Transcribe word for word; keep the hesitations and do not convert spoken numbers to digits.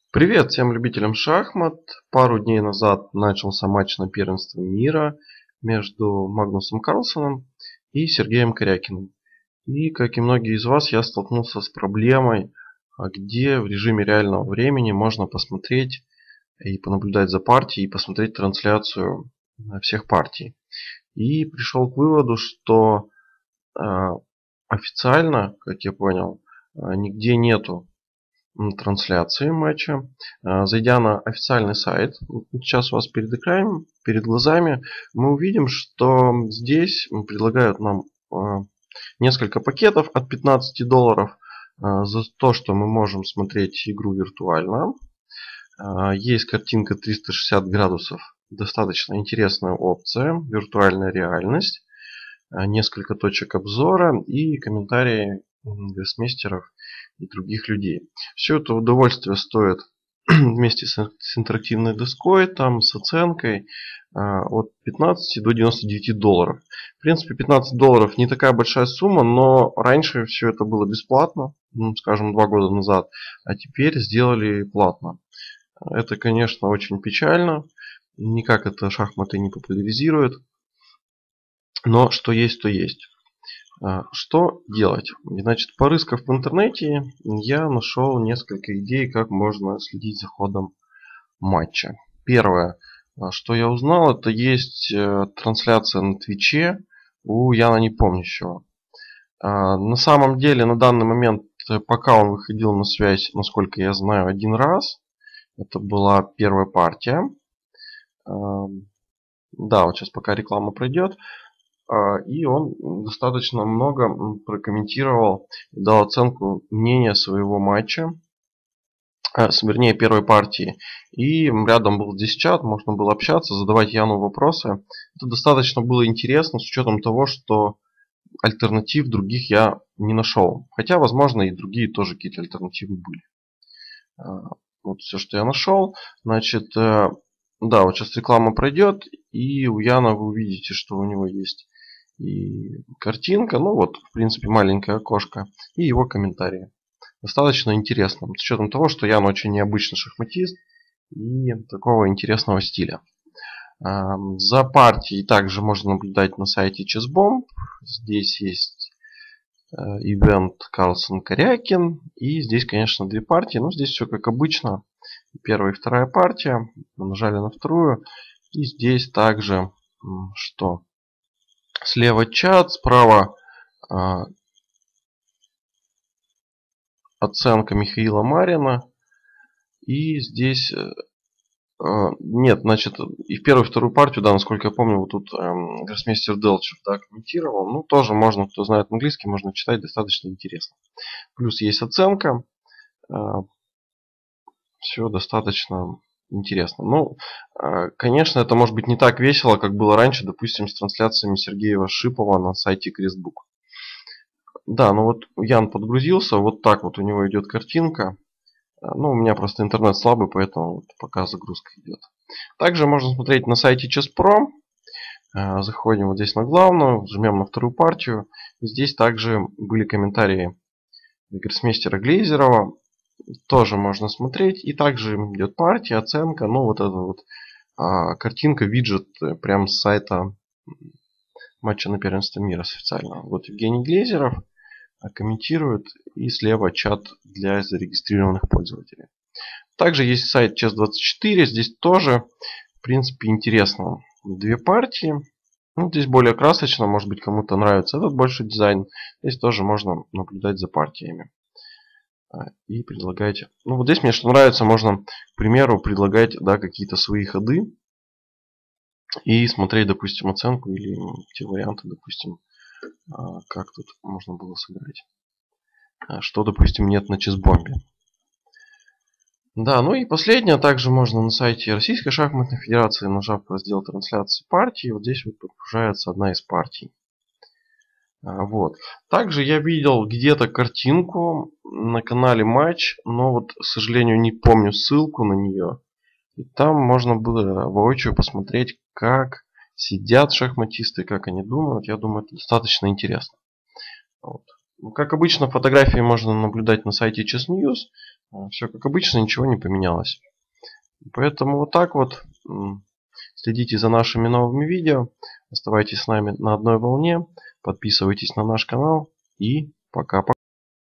Привет всем любителям шахмат. Пару дней назад начался матч на первенство мира между Магнусом Карлсеном и Сергеем Корякиным. И, как и многие из вас, я столкнулся с проблемой, где в режиме реального времени можно посмотреть и понаблюдать за партией, и посмотреть трансляцию всех партий. И пришел к выводу, что э, официально, как я понял, э, нигде нету трансляции матча. Зайдя на официальный сайт, сейчас у вас перед экраном, перед глазами, мы увидим, что здесь предлагают нам несколько пакетов от пятнадцати долларов за то, что мы можем смотреть игру виртуально. Есть картинка триста шестьдесят градусов, достаточно интересная опция, виртуальная реальность, несколько точек обзора и комментарии гроссмейстеров и других людей. Все это удовольствие стоит вместе с, с интерактивной доской, там с оценкой а, от пятнадцати до девяноста девяти долларов. В принципе, пятнадцать долларов не такая большая сумма, но раньше все это было бесплатно, ну, скажем, два года назад, а теперь сделали платно. Это, конечно, очень печально, никак это шахматы не популяризирует, но что есть, то есть. Что делать? Значит, порыскав в интернете, я нашел несколько идей, как можно следить за ходом матча. Первое, что я узнал, это есть трансляция на Твиче у Яна Непомнящего. На самом деле, на данный момент, пока он выходил на связь, насколько я знаю, один раз. Это была первая партия. Да, вот сейчас пока реклама пройдет. И он достаточно много прокомментировал, дал оценку мнения своего матча, вернее первой партии. И рядом был здесь чат, можно было общаться, задавать Яну вопросы. Это достаточно было интересно с учетом того, что альтернатив других я не нашел. Хотя, возможно, и другие тоже какие-то альтернативы были. Вот все, что я нашел. Значит, да, вот сейчас реклама пройдет, и у Яна вы увидите, что у него есть и картинка, ну вот, в принципе, маленькое окошко, и его комментарии. Достаточно интересно, с учетом того, что Ян очень необычный шахматист и такого интересного стиля. За партией также можно наблюдать на сайте ChessBomb. Здесь есть ивент Карлсен-Корякин. И здесь, конечно, две партии. Но здесь все как обычно. Первая и вторая партия. Нажали на вторую. И здесь также что? Слева чат, справа э, оценка Михаила Марина. И здесь э, нет, значит, и в первую и вторую партию, да, насколько я помню, вот тут э, гроссмейстер Делчев, да, комментировал. Ну, тоже можно, кто знает английский, можно читать, достаточно интересно. Плюс есть оценка. Э, все достаточно интересно. Ну, э, конечно, это может быть не так весело, как было раньше, допустим, с трансляциями Сергея Шипова на сайте Крестбук. Да, ну вот Ян подгрузился, вот так вот у него идет картинка. Ну, у меня просто интернет слабый, поэтому вот пока загрузка идет. Также можно смотреть на сайте ChessPro. Заходим вот здесь на главную, жмем на вторую партию. Здесь также были комментарии гроссмейстера Глейзерова. Тоже можно смотреть. И также идет партия, оценка. Ну, вот эта вот а, картинка, виджет прямо с сайта матча на первенство мира с официального. Вот Евгений Глейзеров комментирует, и слева чат для зарегистрированных пользователей. Также есть сайт чес двадцать четыре, здесь тоже, в принципе, интересно. Две партии. Ну, здесь более красочно, может быть, кому-то нравится этот больше дизайн. Здесь тоже можно наблюдать за партиями. И предлагать. Ну, вот здесь мне что нравится, можно, к примеру, предлагать, да, какие-то свои ходы. И смотреть, допустим, оценку или те варианты, допустим, как тут можно было сыграть. Что, допустим, нет на ChessBomb. Да, ну и последнее. Также можно на сайте Российской шахматной федерации, нажав раздел трансляции партии, вот здесь вот подгружается одна из партий. Вот. Также я видел где-то картинку на канале Матч, но вот, к сожалению, не помню ссылку на нее. И там можно было воочию посмотреть, как сидят шахматисты, как они думают. Я думаю, это достаточно интересно. Вот. Как обычно, фотографии можно наблюдать на сайте Chess News. Все как обычно, ничего не поменялось. Поэтому вот так вот. Следите за нашими новыми видео. Оставайтесь с нами на одной волне. Подписывайтесь на наш канал. И пока-пока.